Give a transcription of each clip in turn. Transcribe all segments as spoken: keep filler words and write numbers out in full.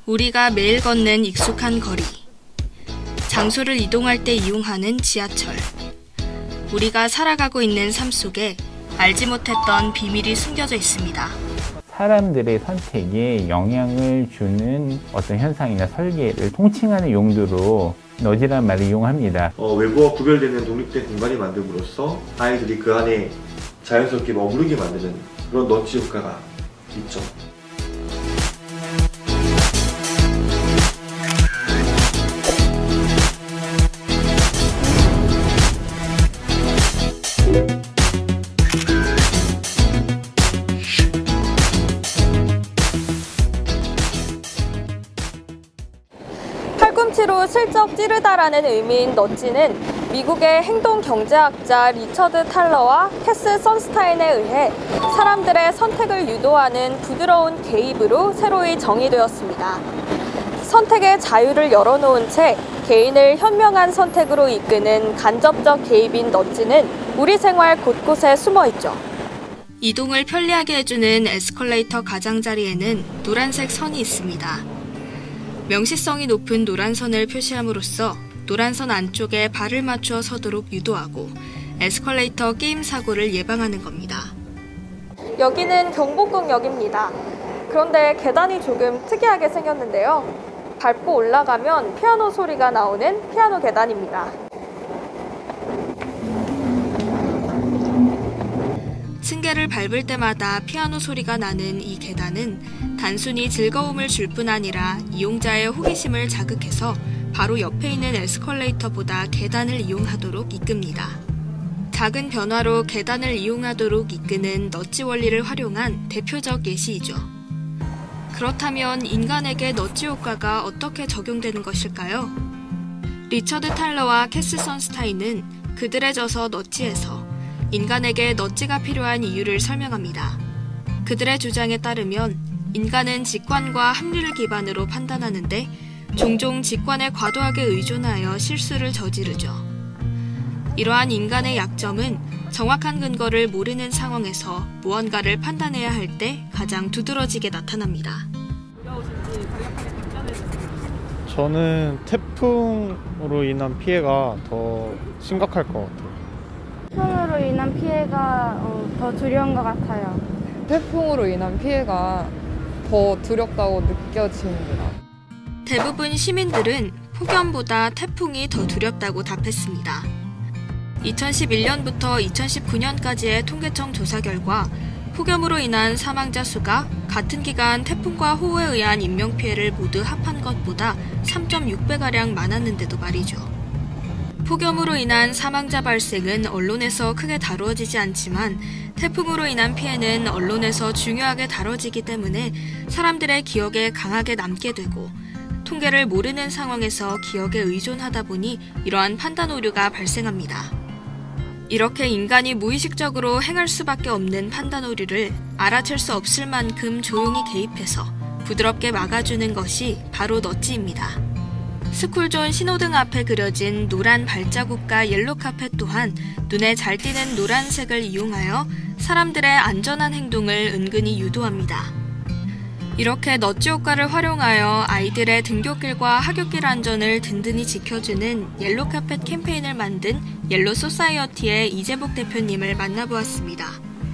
우리가 매일 걷는 익숙한 거리. 장소를 이동할 때 이용하는 지하철. 우리가 살아가고 있는 삶 속에 알지 못했던 비밀이 숨겨져 있습니다. 사람들의 선택에 영향을 주는 어떤 현상이나 설계를 통칭하는 용도로 너지라는 말을 이용합니다. 어, 외부와 구별되는 독립된 공간이 만듦으로써 아이들이 그 안에 자연스럽게 머무르게 만드는 그런 너지 효과가 있죠. 팔꿈치로 슬쩍 찌르다라는 의미인 너지는 미국의 행동경제학자 리처드 탈러와 캐스 선스타인에 의해 사람들의 선택을 유도하는 부드러운 개입으로 새로이 정의되었습니다. 선택의 자유를 열어놓은 채 개인을 현명한 선택으로 이끄는 간접적 개입인 너지는 우리 생활 곳곳에 숨어있죠. 이동을 편리하게 해주는 에스컬레이터 가장자리에는 노란색 선이 있습니다. 명시성이 높은 노란선을 표시함으로써 노란선 안쪽에 발을 맞추어 서도록 유도하고 에스컬레이터 게임 사고를 예방하는 겁니다. 여기는 경복궁역입니다. 그런데 계단이 조금 특이하게 생겼는데요. 밟고 올라가면 피아노 소리가 나오는 피아노 계단입니다. 층계를 밟을 때마다 피아노 소리가 나는 이 계단은 단순히 즐거움을 줄 뿐 아니라 이용자의 호기심을 자극해서 바로 옆에 있는 에스컬레이터보다 계단을 이용하도록 이끕니다. 작은 변화로 계단을 이용하도록 이끄는 너지 원리를 활용한 대표적 예시이죠. 그렇다면 인간에게 너지 효과가 어떻게 적용되는 것일까요? 리처드 탈러와 캐스 선스타인은 그들의 저서 너지에서 인간에게 너지가 필요한 이유를 설명합니다. 그들의 주장에 따르면 인간은 직관과 합리를 기반으로 판단하는데 종종 직관에 과도하게 의존하여 실수를 저지르죠. 이러한 인간의 약점은 정확한 근거를 모르는 상황에서 무언가를 판단해야 할 때 가장 두드러지게 나타납니다. 저는 태풍으로 인한 피해가 더 심각할 것 같아요. 태풍으로 인한 피해가 어, 더 두려운 것 같아요. 태풍으로 인한 피해가 더 두렵다고 느껴집니다. 대부분 시민들은 폭염보다 태풍이 더 두렵다고 답했습니다. 이천십일 년부터 이천십구 년까지의 통계청 조사 결과 폭염으로 인한 사망자 수가 같은 기간 태풍과 호우에 의한 인명피해를 모두 합한 것보다 삼 점 육 배가량 많았는데도 말이죠. 폭염으로 인한 사망자 발생은 언론에서 크게 다루어지지 않지만 태풍으로 인한 피해는 언론에서 중요하게 다뤄지기 때문에 사람들의 기억에 강하게 남게 되고 통계를 모르는 상황에서 기억에 의존하다 보니 이러한 판단 오류가 발생합니다. 이렇게 인간이 무의식적으로 행할 수밖에 없는 판단 오류를 알아챌 수 없을 만큼 조용히 개입해서 부드럽게 막아주는 것이 바로 너지입니다. 스쿨존 신호등 앞에 그려진 노란 발자국과 옐로 카펫 또한 눈에 잘 띄는 노란색을 이용하여 사람들의 안전한 행동을 은근히 유도합니다. 이렇게 너지 효과를 활용하여 아이들의 등굣길과 하굣길 안전을 든든히 지켜주는 옐로 카펫 캠페인을 만든 옐로 소사이어티의 이재복 대표님을 만나보았습니다.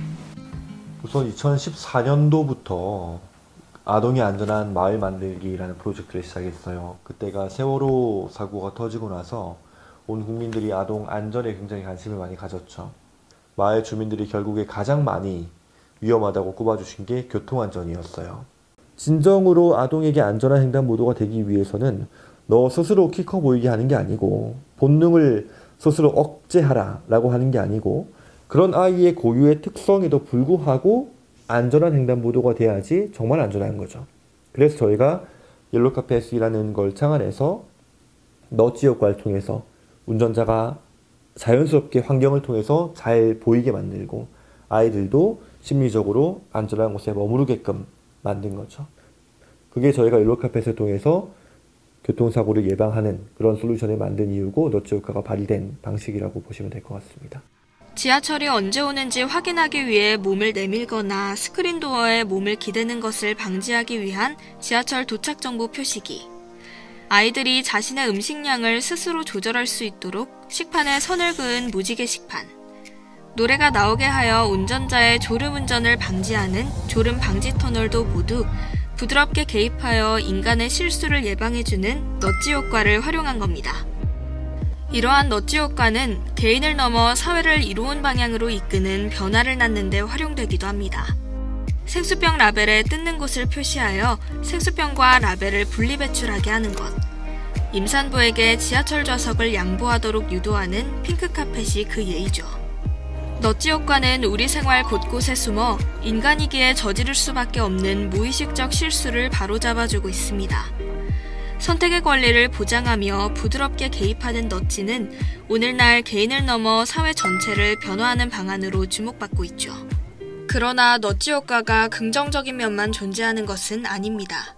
우선 이천십사 년도부터 아동이 안전한 마을 만들기라는 프로젝트를 시작했어요. 그때가 세월호 사고가 터지고 나서 온 국민들이 아동 안전에 굉장히 관심을 많이 가졌죠. 마을 주민들이 결국에 가장 많이 위험하다고 꼽아주신 게 교통안전이었어요. 진정으로 아동에게 안전한 횡단보도가 되기 위해서는 너 스스로 키 커 보이게 하는 게 아니고 본능을 스스로 억제하라 라고 하는 게 아니고 그런 아이의 고유의 특성에도 불구하고 안전한 횡단보도가 돼야지 정말 안전한 거죠. 그래서 저희가 옐로카펫이라는 걸 창안해서 너지 효과를 통해서 운전자가 자연스럽게 환경을 통해서 잘 보이게 만들고 아이들도 심리적으로 안전한 곳에 머무르게끔 만든 거죠. 그게 저희가 옐로카펫을 통해서 교통사고를 예방하는 그런 솔루션을 만든 이유고 너지 효과가 발휘된 방식이라고 보시면 될 것 같습니다. 지하철이 언제 오는지 확인하기 위해 몸을 내밀거나 스크린도어에 몸을 기대는 것을 방지하기 위한 지하철 도착 정보 표시기. 아이들이 자신의 음식량을 스스로 조절할 수 있도록 식판에 선을 그은 무지개 식판. 노래가 나오게 하여 운전자의 졸음운전을 방지하는 졸음 방지 터널도 모두 부드럽게 개입하여 인간의 실수를 예방해주는 넛지 효과를 활용한 겁니다. 이러한 넛지 효과는 개인을 넘어 사회를 이로운 방향으로 이끄는 변화를 낳는 데 활용되기도 합니다. 생수병 라벨에 뜯는 곳을 표시하여 생수병과 라벨을 분리 배출하게 하는 것. 임산부에게 지하철 좌석을 양보하도록 유도하는 핑크 카펫이 그 예이죠. 넛지 효과는 우리 생활 곳곳에 숨어 인간이기에 저지를 수밖에 없는 무의식적 실수를 바로잡아주고 있습니다. 선택의 권리를 보장하며 부드럽게 개입하는 넛지는 오늘날 개인을 넘어 사회 전체를 변화하는 방안으로 주목받고 있죠. 그러나 넛지 효과가 긍정적인 면만 존재하는 것은 아닙니다.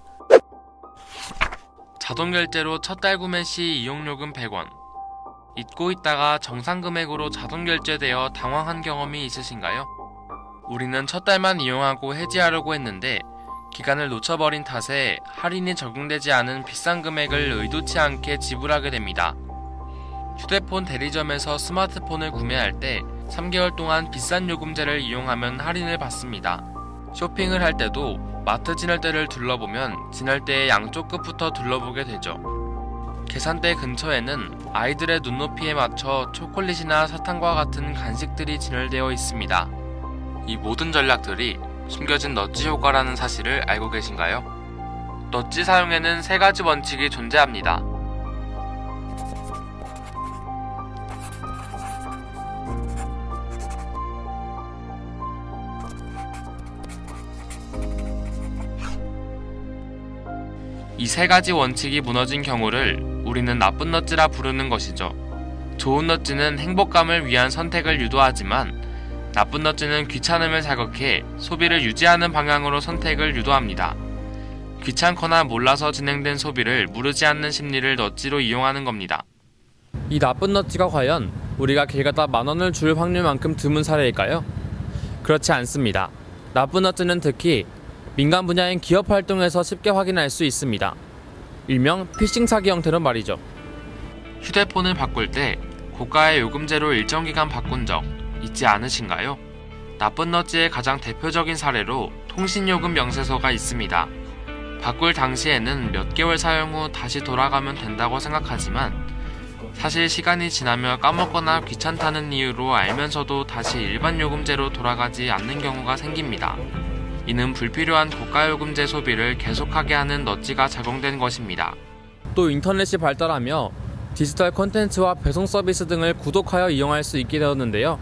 자동결제로 첫 달 구매 시 이용요금 백 원. 잊고 있다가 정상 금액으로 자동결제되어 당황한 경험이 있으신가요? 우리는 첫 달만 이용하고 해지하려고 했는데 기간을 놓쳐버린 탓에 할인이 적용되지 않은 비싼 금액을 의도치 않게 지불하게 됩니다. 휴대폰 대리점에서 스마트폰을 구매할 때 삼 개월 동안 비싼 요금제를 이용하면 할인을 받습니다. 쇼핑을 할 때도 마트 진열대를 둘러보면 진열대의 양쪽 끝부터 둘러보게 되죠. 계산대 근처에는 아이들의 눈높이에 맞춰 초콜릿이나 사탕과 같은 간식들이 진열되어 있습니다. 이 모든 전략들이 숨겨진 넛지 효과라는 사실을 알고 계신가요? 넛지 사용에는 세 가지 원칙이 존재합니다. 이 세 가지 원칙이 무너진 경우를 우리는 나쁜 넛지라 부르는 것이죠. 좋은 넛지는 행복감을 위한 선택을 유도하지만 나쁜 넛지는 귀찮음을 자극해 소비를 유지하는 방향으로 선택을 유도합니다. 귀찮거나 몰라서 진행된 소비를 무르지 않는 심리를 넛지로 이용하는 겁니다. 이 나쁜 넛지가 과연 우리가 길 가다 만 원을 줄 확률만큼 드문 사례일까요? 그렇지 않습니다. 나쁜 넛지는 특히 민간 분야인 기업 활동에서 쉽게 확인할 수 있습니다. 일명 피싱 사기 형태로 말이죠. 휴대폰을 바꿀 때 고가의 요금제로 일정 기간 바꾼 적 있지 않으신가요? 나쁜 넛지의 가장 대표적인 사례로 통신요금 명세서가 있습니다. 바꿀 당시에는 몇 개월 사용 후 다시 돌아가면 된다고 생각하지만 사실 시간이 지나며 까먹거나 귀찮다는 이유로 알면서도 다시 일반 요금제로 돌아가지 않는 경우가 생깁니다. 이는 불필요한 고가요금제 소비를 계속하게 하는 넛지가 작용된 것입니다. 또 인터넷이 발달하며 디지털 콘텐츠와 배송 서비스 등을 구독하여 이용할 수 있게 되었는데요.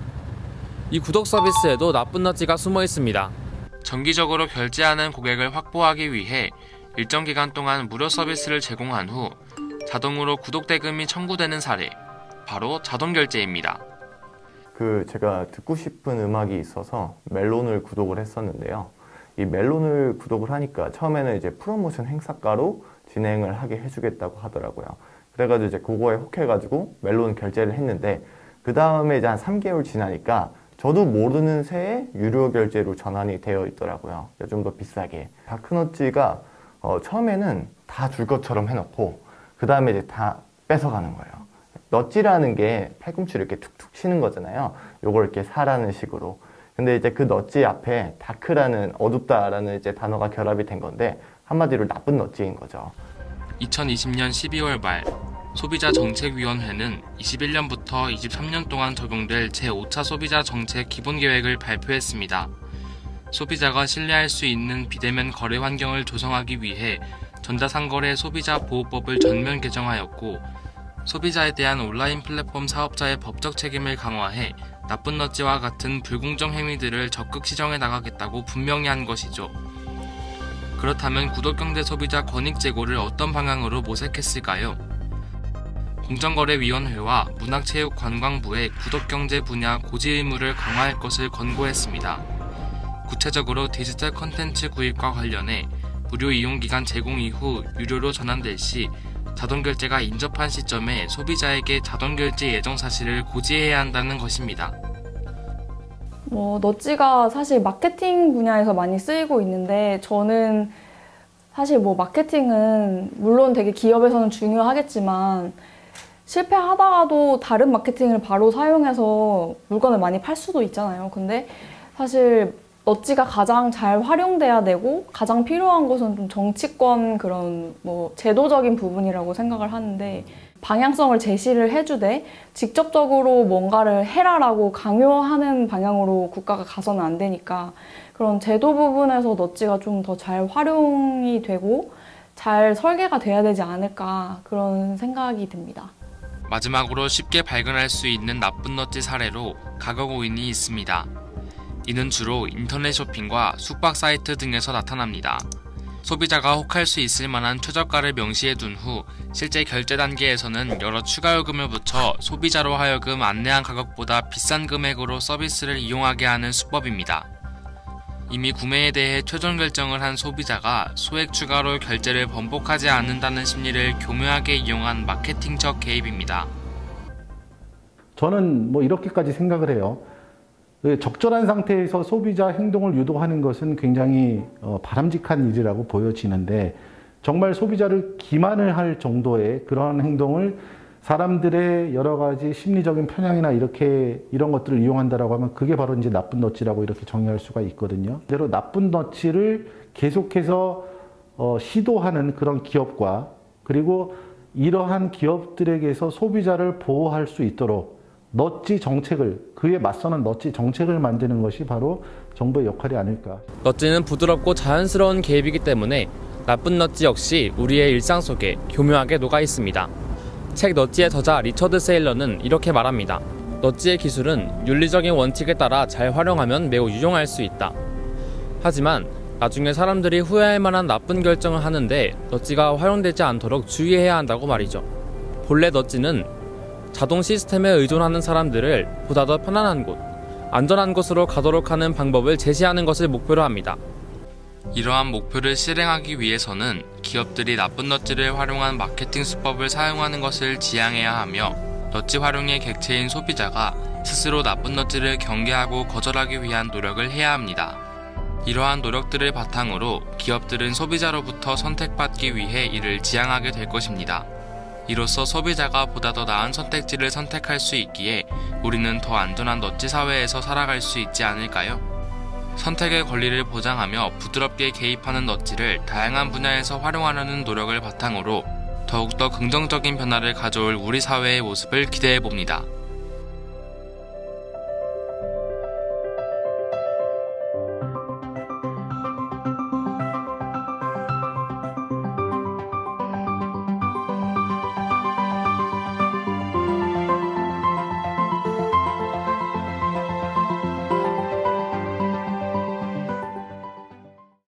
이 구독 서비스에도 나쁜 넛지가 숨어 있습니다. 정기적으로 결제하는 고객을 확보하기 위해 일정 기간 동안 무료 서비스를 제공한 후 자동으로 구독 대금이 청구되는 사례, 바로 자동결제입니다. 그 제가 듣고 싶은 음악이 있어서 멜론을 구독을 했었는데요. 이 멜론을 구독을 하니까 처음에는 이제 프로모션 행사가로 진행을 하게 해주겠다고 하더라고요. 그래가지고 이제 그거에 혹해가지고 멜론 결제를 했는데 그 다음에 이제 한 삼 개월 지나니까 저도 모르는 새에 유료 결제로 전환이 되어 있더라고요. 좀 더 비싸게. 다크넛지가 어, 처음에는 다 줄 것처럼 해놓고 그 다음에 이제 다 뺏어가는 거예요. 넛지라는 게 팔꿈치를 이렇게 툭툭 치는 거잖아요. 요걸 이렇게 사라는 식으로. 근데 이제 그 넛지 앞에 다크라는 어둡다라는 이제 단어가 결합이 된 건데 한마디로 나쁜 넛지인 거죠. 이천이십 년 십이월 말 소비자정책위원회는 이십일 년부터 이십삼 년 동안 적용될 제오 차 소비자 정책 기본계획을 발표했습니다. 소비자가 신뢰할 수 있는 비대면 거래 환경을 조성하기 위해 전자상거래 소비자보호법을 전면 개정하였고 소비자에 대한 온라인 플랫폼 사업자의 법적 책임을 강화해 나쁜 넛지와 같은 불공정 행위들을 적극 시정해 나가겠다고 분명히 한 것이죠. 그렇다면 구독경제 소비자 권익 제고를 어떤 방향으로 모색했을까요? 공정거래위원회와 문화체육관광부의 구독경제 분야 고지 의무를 강화할 것을 권고했습니다. 구체적으로 디지털 콘텐츠 구입과 관련해 무료 이용기간 제공 이후 유료로 전환될 시 자동결제가 인접한 시점에 소비자에게 자동결제 예정 사실을 고지해야 한다는 것입니다. 뭐 넛지가 사실 마케팅 분야에서 많이 쓰이고 있는데 저는 사실 뭐 마케팅은 물론 되게 기업에서는 중요하겠지만 실패하다가도 다른 마케팅을 바로 사용해서 물건을 많이 팔 수도 있잖아요. 근데 사실 넛지가 가장 잘 활용돼야 되고 가장 필요한 것은 좀 정치권 그런 뭐 제도적인 부분이라고 생각을 하는데 방향성을 제시를 해주되 직접적으로 뭔가를 해라라고 강요하는 방향으로 국가가 가서는 안 되니까 그런 제도 부분에서 넛지가 좀 더 잘 활용이 되고 잘 설계가 돼야 되지 않을까 그런 생각이 듭니다. 마지막으로 쉽게 발견할 수 있는 나쁜 넛지 사례로 가격 오인이 있습니다. 이는 주로 인터넷 쇼핑과 숙박 사이트 등에서 나타납니다. 소비자가 혹할 수 있을 만한 최저가를 명시해 둔 후 실제 결제 단계에서는 여러 추가 요금을 붙여 소비자로 하여금 안내한 가격보다 비싼 금액으로 서비스를 이용하게 하는 수법입니다. 이미 구매에 대해 최종 결정을 한 소비자가 소액 추가로 결제를 번복하지 않는다는 심리를 교묘하게 이용한 마케팅적 개입입니다. 저는 뭐 이렇게까지 생각을 해요. 적절한 상태에서 소비자 행동을 유도하는 것은 굉장히 바람직한 일이라고 보여지는데 정말 소비자를 기만을 할 정도의 그런 행동을 사람들의 여러 가지 심리적인 편향이나 이렇게 이런 것들을 이용한다라고 하면 그게 바로 이제 나쁜 넛지라고 이렇게 정의할 수가 있거든요. 그대로 나쁜 넛지를 계속해서 어, 시도하는 그런 기업과 그리고 이러한 기업들에게서 소비자를 보호할 수 있도록 넛지 정책을 그에 맞서는 넛지 정책을 만드는 것이 바로 정부의 역할이 아닐까. 넛지는 부드럽고 자연스러운 개입이기 때문에 나쁜 넛지 역시 우리의 일상 속에 교묘하게 녹아 있습니다. 책 넛지의 저자 리처드 세일러는 이렇게 말합니다. 넛지의 기술은 윤리적인 원칙에 따라 잘 활용하면 매우 유용할 수 있다. 하지만 나중에 사람들이 후회할 만한 나쁜 결정을 하는데 넛지가 활용되지 않도록 주의해야 한다고 말이죠. 본래 넛지는 자동 시스템에 의존하는 사람들을 보다 더 편안한 곳, 안전한 곳으로 가도록 하는 방법을 제시하는 것을 목표로 합니다. 이러한 목표를 실행하기 위해서는 기업들이 나쁜 넛지를 활용한 마케팅 수법을 사용하는 것을 지양해야 하며 넛지 활용의 객체인 소비자가 스스로 나쁜 넛지를 경계하고 거절하기 위한 노력을 해야 합니다. 이러한 노력들을 바탕으로 기업들은 소비자로부터 선택받기 위해 이를 지향하게 될 것입니다. 이로써 소비자가 보다 더 나은 선택지를 선택할 수 있기에 우리는 더 안전한 넛지 사회에서 살아갈 수 있지 않을까요? 선택의 권리를 보장하며 부드럽게 개입하는 넛지를 다양한 분야에서 활용하려는 노력을 바탕으로 더욱더 긍정적인 변화를 가져올 우리 사회의 모습을 기대해봅니다.